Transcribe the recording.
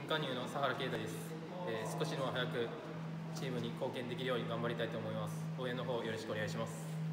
新加入の佐原啓太です。少しでも早くチームに貢献できるように頑張りたいと思います。応援の方よろしくお願いします。